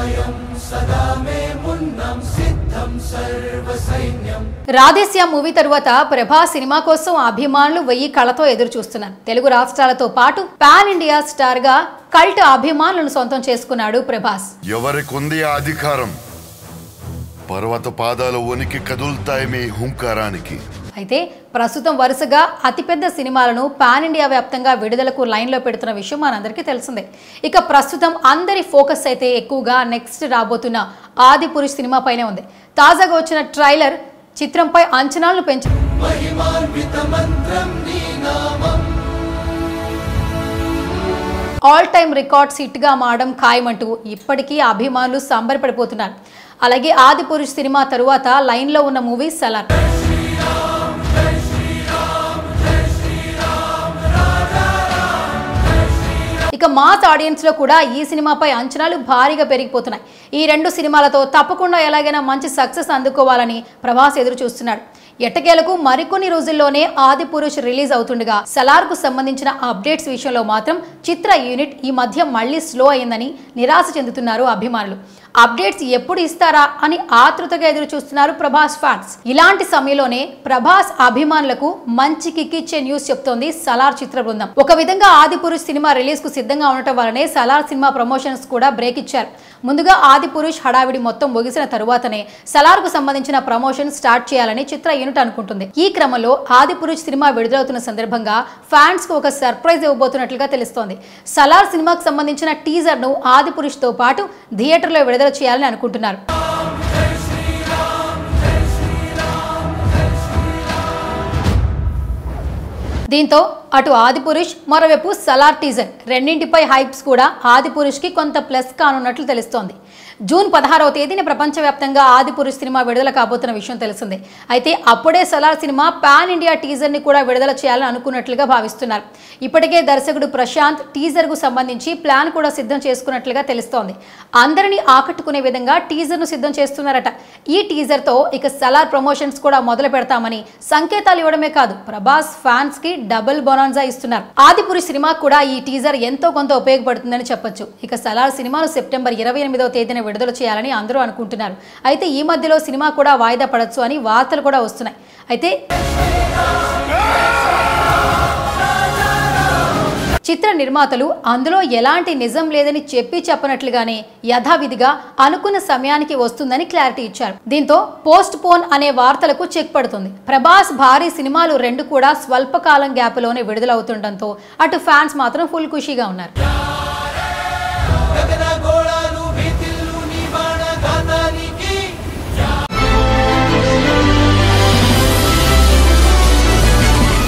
Radhe Shyam movie తరువాత Prabhas cinema కోసం అభిమానులు 1000 కళ్ళతో ఎదురు చూస్తున్నారు. తెలుగు రాష్ట్రాలతో పాటు పాన్ ఇండియా స్టార్ గా కల్ట్ అభిమానులను సొంతం చేసుకున్నాడు ప్రభాస్. ఎవరికుంది ఆ అధికారం? పర్వత పాదాలు వణికి కదులుతాయి మీ హుంకారానికి. అయితే ప్రస్తుతం వరుసగా అతిపెద్ద సినిమాలను పాన్ ఇండియా వ్యాప్తంగా విడుదలకు లైన్లో పెడుతున్న విషయం మనందరికీ తెలిసిందే. ఇక ప్రస్తుతం అందరి ఫోకస్ అయితే ఎక్కువగా నెక్స్ట్ రాబోతున్న ఆదిపురుష్ సినిమా పైనే ఉంది. తాజాగా వచ్చిన ట్రైలర్ చిత్రంపై అంచనాలను పెంచింది. ఆల్ టైమ్ రికార్డ్స్ హిట్ గా మారడం ఖాయమంటూ ఇప్పటికీ అభిమానులు సంబరపడిపోతున్నారు. అలాగే ఆదిపురుష్ సినిమా తరువాత లైన్లో ఉన్న మూవీ సలార్. ఇక మాస్ ఆడియన్స్ లో కూడా ఈ సినిమాపై అంచనాలు భారీగా పెరిగిపోతున్నాయి. ఈ 2 సినిమాలతో తప్పకుండా ఎలాగైనా మంచి సక్సెస్ అందుకోవాలని ప్రభాస్ ఎదురు చూస్తున్నాడు. ఎట్టకేలకు మరికొన్ని రోజుల్లోనే ఆదిపురుష్ రిలీజ్ అవుతుండగా సలార్ కు సంబంధించిన అప్డేట్స్ విషయంలో మాత్రం చిత్ర యూనిట్ ఈ మధ్య మళ్లీ స్లో అయిందని నిరాశ చెందుతున్నారు అభిమానులు. అప్డేట్స్ ఎప్పుడు ఇస్తారా అని ఆతృతగా ఎదురు చూస్తున్నారు ప్రభాస్ ఫ్యాన్స్. ఇలాంటి సమయంలోనే ప్రభాస్ అభిమానులకు మంచి కిక్కిచ్చే న్యూస్ చెప్తోంది సలార్ చిత్ర బృందం. ఒక విధంగా ఆదిపురుష్ సినిమా రిలీజ్ కు సిద్ధంగా ఉండటం వల్లనే సలార్ సినిమా ప్రమోషన్స్ కూడా బ్రేక్ ఇచ్చారు. ముందుగా ఆదిపురుష్ హడావిడి మొత్తం ముగిసిన తరువాతనే సలార్ కు సంబంధించిన ప్రమోషన్ స్టార్ట్ చేయాలని చిత్ర యూనిట్ అనుకుంటుంది. ఈ క్రమంలో ఆదిపురుష్ సినిమా విడుదలవుతున్న సందర్భంగా ఫ్యాన్స్ కు ఒక సర్ప్రైజ్ ఇవ్వబోతున్నట్లుగా తెలుస్తోంది. సలార్ సినిమాకు సంబంధించిన టీజర్ ను ఆదిపురుష్ తో పాటు థియేటర్ లో విడుదల చేయాలని అనుకుంటున్నారు. దీంతో అటు ఆదిపురుష్ మరోవైపు సలార్ టీజర్ రెండింటిపై హైప్స్ కూడా ఆదిపురుష్ కి కొంత ప్లస్ కానున్నట్లు తెలుస్తోంది. జూన్ 16వ తేదీన ప్రపంచవ్యాప్తంగా ఆదిపురుష్ సినిమా విడుదల కాబోతున్న విషయం తెలిసిందే. అయితే అప్పుడే Salaar cinema pan India teaser ని కూడా విడుదల చేయాలని అనుకున్నట్లుగా భావిస్తున్నారు. ఇప్పటికే దర్శకుడు ప్రశాంత్ టీజర్ కు సంబంధించి ప్లాన్ కూడా సిద్ధం చేసుకున్నట్లుగా తెలుస్తోంది. అందరినీ ఆకట్టుకునే విధంగా టీజర్ ను సిద్ధం చేస్తున్నారట. ఈ టీజర్ తో ఇక సలార్ ప్రమోషన్స్ కూడా మొదలు పెడతామని సంకేతాలు ఇవ్వడమే కాదు, ప్రభాస్ ఫ్యాన్స్ కి డబుల్ బొనాన్జా ఇస్తున్నారు. ఆదిపురుష్ సినిమా కూడా ఈ టీజర్ ఎంతో కొంత ఉపయోగపడుతుందని చెప్పొచ్చు. ఇక సలార్ సినిమాను సెప్టెంబర్ 28వ తేదీన విడుదల చేయాలని అందరూ అనుకుంటున్నారు. అయితే ఈ మధ్యలో సినిమా కూడా వాయిదా పడొచ్చు అని వార్తలు కూడా వస్తున్నాయి. అయితే చిత్ర నిర్మాతలు అందులో ఎలాంటి నిజం లేదని చెప్పనట్లుగానే యథావిధిగా అనుకున్న సమయానికి వస్తుందని క్లారిటీ ఇచ్చారు. దీంతో పోస్ట్ పోన్ అనే వార్తలకు చెక్ పడుతుంది. ప్రభాస్ భారీ సినిమాలు 2 కూడా స్వల్పకాలం గ్యాప్ లోనే విడుదలవుతుండటంతో అటు ఫ్యాన్స్ మాత్రం ఫుల్ ఖుషీగా ఉన్నారు.